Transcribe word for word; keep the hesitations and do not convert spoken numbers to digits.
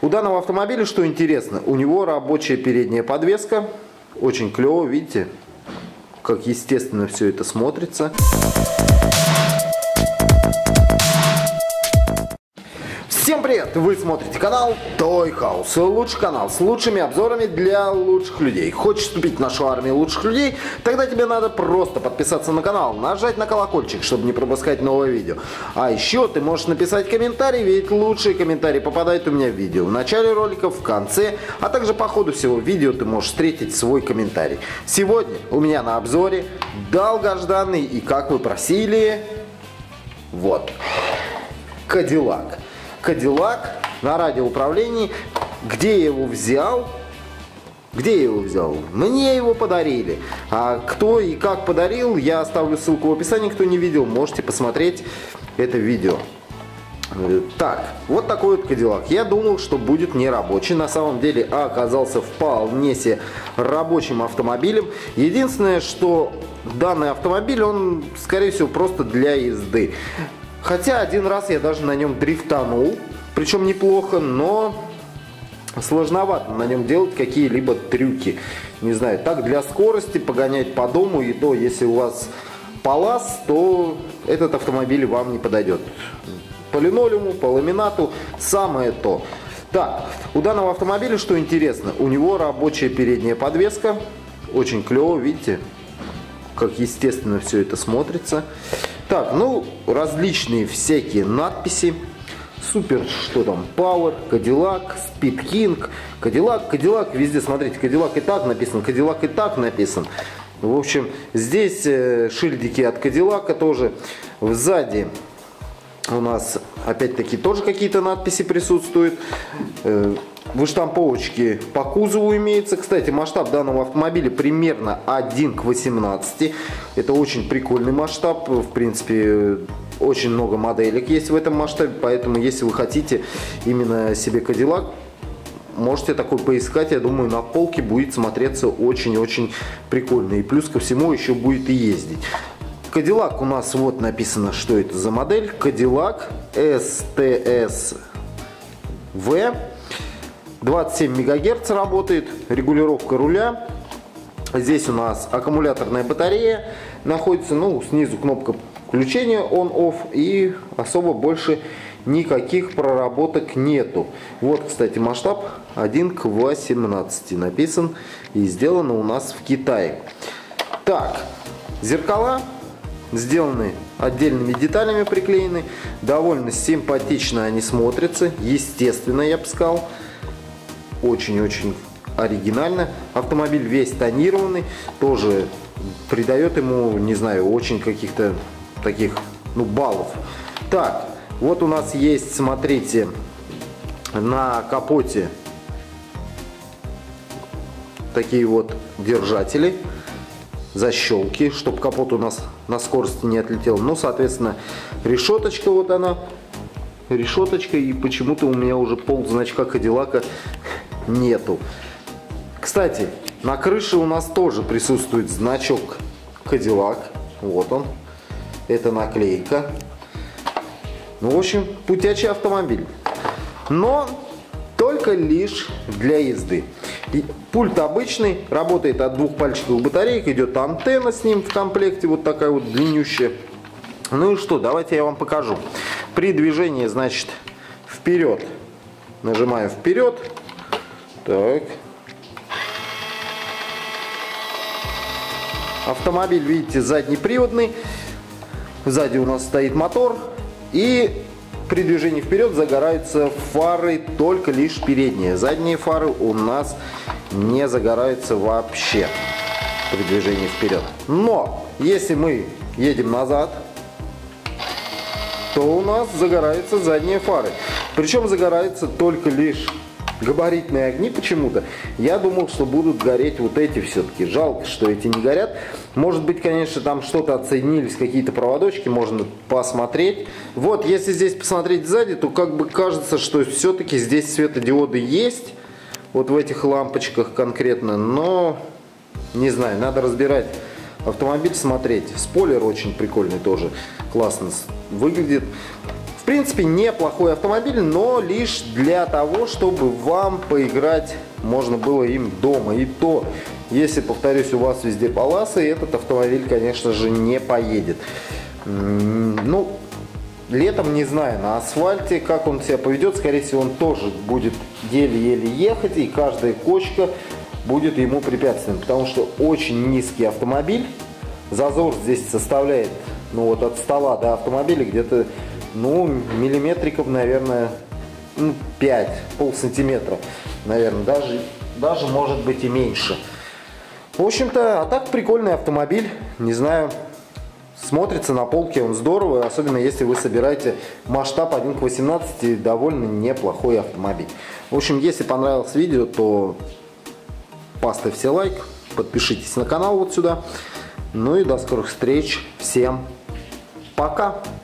У данного автомобиля, что интересно, у него рабочая передняя подвеска. Очень клево, видите, как естественно все это смотрится. Всем привет! Вы смотрите канал Toy House. Лучший канал с лучшими обзорами для лучших людей. Хочешь вступить в нашу армию лучших людей? Тогда тебе надо просто подписаться на канал, нажать на колокольчик, чтобы не пропускать новые видео. А еще ты можешь написать комментарий, ведь лучшие комментарии попадают у меня в видео. В начале ролика, в конце, а также по ходу всего видео ты можешь встретить свой комментарий. Сегодня у меня на обзоре долгожданный и, как вы просили, вот, Cadillac. Cadillac на радиоуправлении. Где я его взял? Где я его взял? Мне его подарили. А кто и как подарил, я оставлю ссылку в описании. Кто не видел, можете посмотреть это видео. Так, вот такой вот Cadillac. Я думал, что будет не рабочий. На самом деле оказался вполне себе рабочим автомобилем. Единственное, что данный автомобиль, он, скорее всего, просто для езды. Хотя один раз я даже на нем дрифтанул, причем неплохо, но сложновато на нем делать какие-либо трюки. Не знаю, так для скорости погонять по дому, и то, если у вас палас, то этот автомобиль вам не подойдет. По линолеуму, по ламинату самое то. Так, у данного автомобиля, что интересно, у него рабочая передняя подвеска, очень клево, видите, как естественно все это смотрится. Так, ну, различные всякие надписи. Супер, что там, Power, Cadillac, Speed King, Cadillac, Cadillac, везде, смотрите, Cadillac и так написан, Cadillac и так написан. В общем, здесь э, шильдики от Cadillac тоже. Сзади у нас, опять-таки, тоже какие-то надписи присутствуют. Э, Выштамповочки по кузову имеется. Кстати, масштаб данного автомобиля примерно один к восемнадцати. Это очень прикольный масштаб. В принципе, очень много моделек есть в этом масштабе. Поэтому, если вы хотите именно себе Cadillac, можете такой поискать. Я думаю, на полке будет смотреться очень-очень прикольно. И плюс ко всему еще будет и ездить. Cadillac у нас вот написано, что это за модель. Cadillac эс тэ эс ви. двадцать семь мегагерц работает, регулировка руля. Здесь у нас аккумуляторная батарея находится, ну, снизу кнопка включения on-off, и особо больше никаких проработок нету. Вот, кстати, масштаб один к восемнадцати написан и сделано у нас в Китае. Так, зеркала сделаны отдельными деталями, приклеены. Довольно симпатично они смотрятся, естественно, я бы сказал. Очень-очень оригинально. Автомобиль весь тонированный, тоже придает ему, не знаю, очень каких-то таких, ну, баллов. Так, вот у нас есть, смотрите, на капоте такие вот держатели, защелки, чтобы капот у нас на скорости не отлетел. Ну, соответственно, решеточка, вот она, решеточка, и почему-то у меня уже пол значка Cadillac нету. Кстати, на крыше у нас тоже присутствует значок Cadillac. Вот он. Это наклейка. Ну, в общем, путячий автомобиль. Но только лишь для езды. И пульт обычный, работает от двух пальчиковых батареек. Идет антенна с ним в комплекте, вот такая вот длиннющая. Ну и что, давайте я вам покажу. При движении, значит, вперед. Нажимаю вперед. Так. Автомобиль, видите, заднеприводный. Сзади у нас стоит мотор. И при движении вперед загораются фары только лишь передние. Задние фары у нас не загораются вообще при движении вперед. Но если мы едем назад, то у нас загораются задние фары. Причем загораются только лишь габаритные огни почему-то. Я думал, что будут гореть вот эти все-таки. Жалко, что эти не горят. Может быть, конечно, там что-то отсоединились, какие-то проводочки, можно посмотреть. Вот, если здесь посмотреть сзади, то как бы кажется, что все-таки здесь светодиоды есть. Вот в этих лампочках конкретно. Но, не знаю, надо разбирать автомобиль, смотреть. Спойлер очень прикольный тоже. Классно выглядит. В принципе, неплохой автомобиль, но лишь для того, чтобы вам поиграть можно было им дома. И то, если, повторюсь, у вас везде полосы, этот автомобиль, конечно же, не поедет. Ну, летом не знаю, на асфальте, как он себя поведет. Скорее всего, он тоже будет еле-еле ехать, и каждая кочка будет ему препятствием, потому что очень низкий автомобиль. Зазор здесь составляет, ну вот от стола до автомобиля где-то, ну, миллиметриков, наверное, ну, пять, пол сантиметра, наверное, даже, даже может быть и меньше. В общем-то, а так прикольный автомобиль, не знаю, смотрится на полке он здорово, особенно если вы собираете масштаб один к восемнадцати, довольно неплохой автомобиль. В общем, если понравилось видео, то поставьте лайк, подпишитесь на канал вот сюда. Ну и до скорых встреч, всем пока!